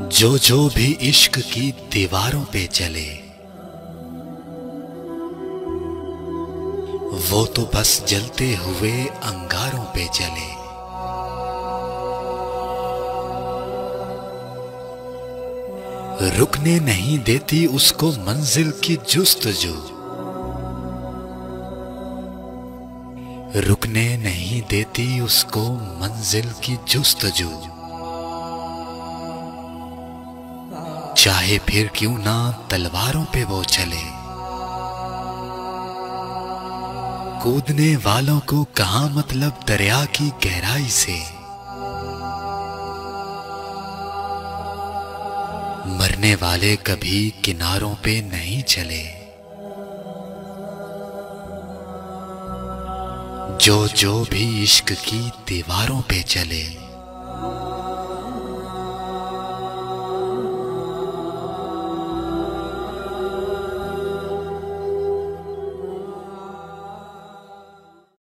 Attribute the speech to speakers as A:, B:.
A: जो जो भी इश्क की दीवारों पे चले, वो तो बस जलते हुए अंगारों पे चले। रुकने नहीं देती उसको मंजिल की जुस्तजू, रुकने नहीं देती उसको मंजिल की जुस्तजू। चाहे फिर क्यों ना तलवारों पे वो चले, कूदने वालों को कहां मतलब दरिया की गहराई से। मरने वाले कभी किनारों पे नहीं चले। जो जो भी इश्क की दीवारों पे चले,